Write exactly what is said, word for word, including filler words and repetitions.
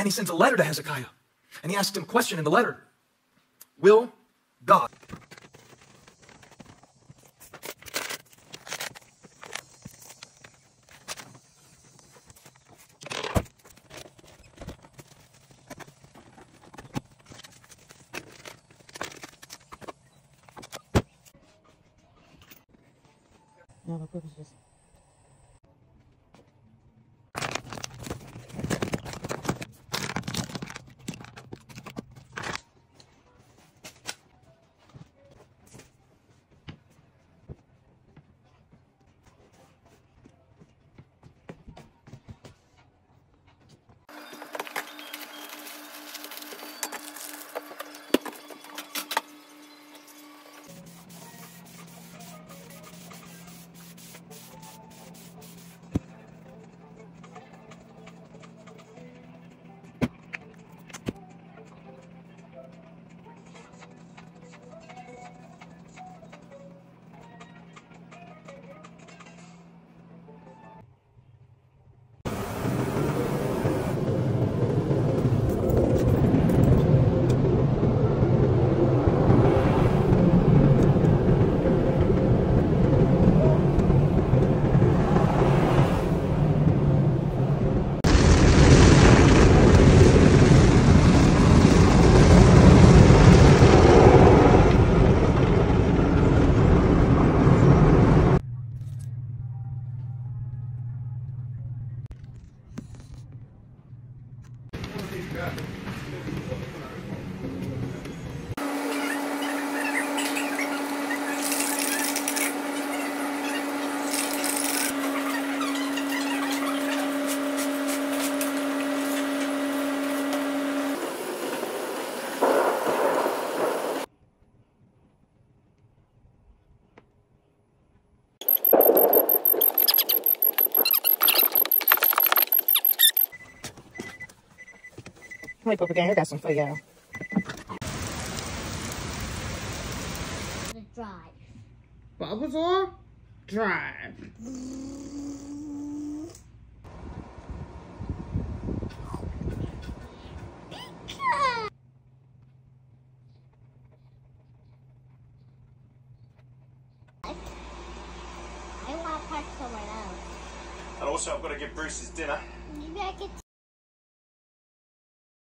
he sends a letter to Hezekiah. And he asks him a question in the letter. Will God... No, the purpose is... Hey, Papa Gang, I got some for y'all. Drive. Bulbasaur? Drive. I want to park somewhere else. And also, I've got to give Bruce his dinner. Maybe I could